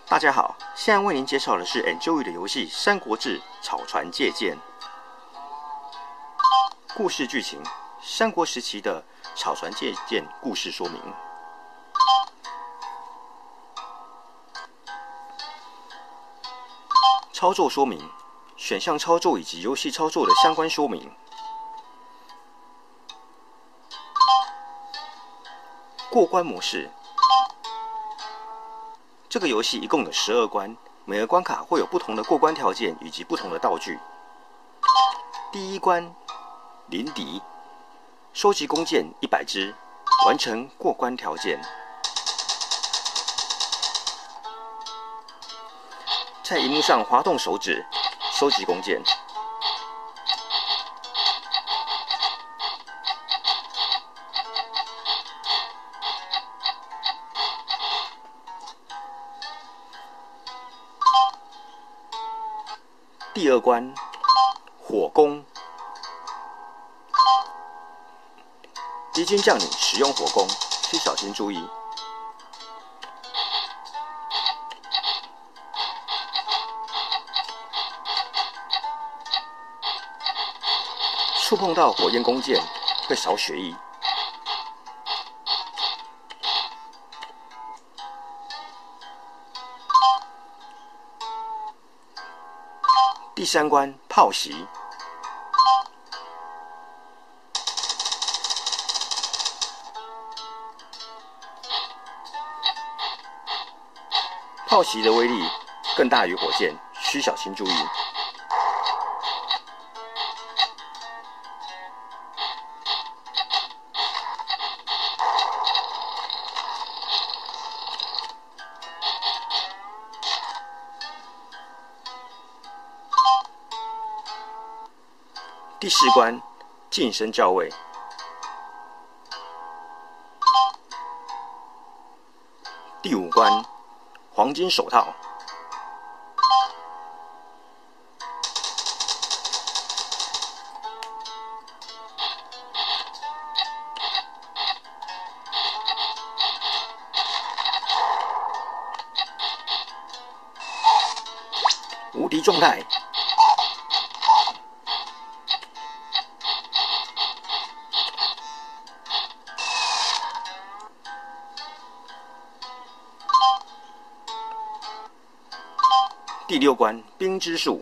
大家好，现在为您介绍的是 Enjoy 的游戏《三国志·草船借箭》。故事剧情：三国时期的草船借箭故事说明。操作说明：选项操作以及游戏操作的相关说明。过关模式。这个游戏一共有12关，每个关卡会有不同的过关条件以及不同的道具。第一关，临敌，收集弓箭100支，完成过关条件。在萤幕上滑动手指，收集弓箭。第二关，火攻，敌军将领使用火攻，需小心注意。触碰到火焰弓箭会少血液。第三关，炮袭，炮袭的威力更大于火箭，需小心注意。第4关，近身校尉。第5关，黄金手套。无敌状态。第6关，冰之术。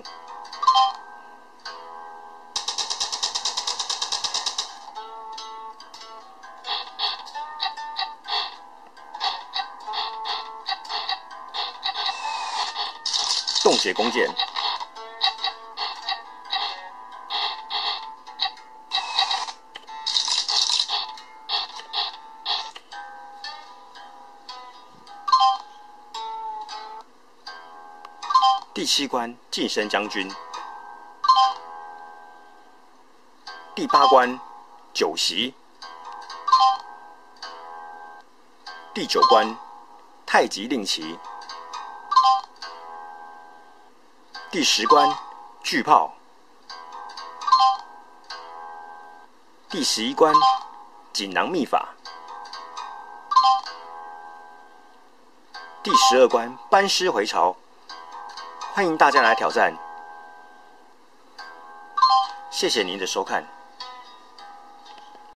冻结弓箭。第7关，近身将军。第8关，酒席。第9关，太极令旗。第10关，巨炮。第11关，锦囊秘法。第12关，班师回朝。欢迎大家来挑战，谢谢您的收看。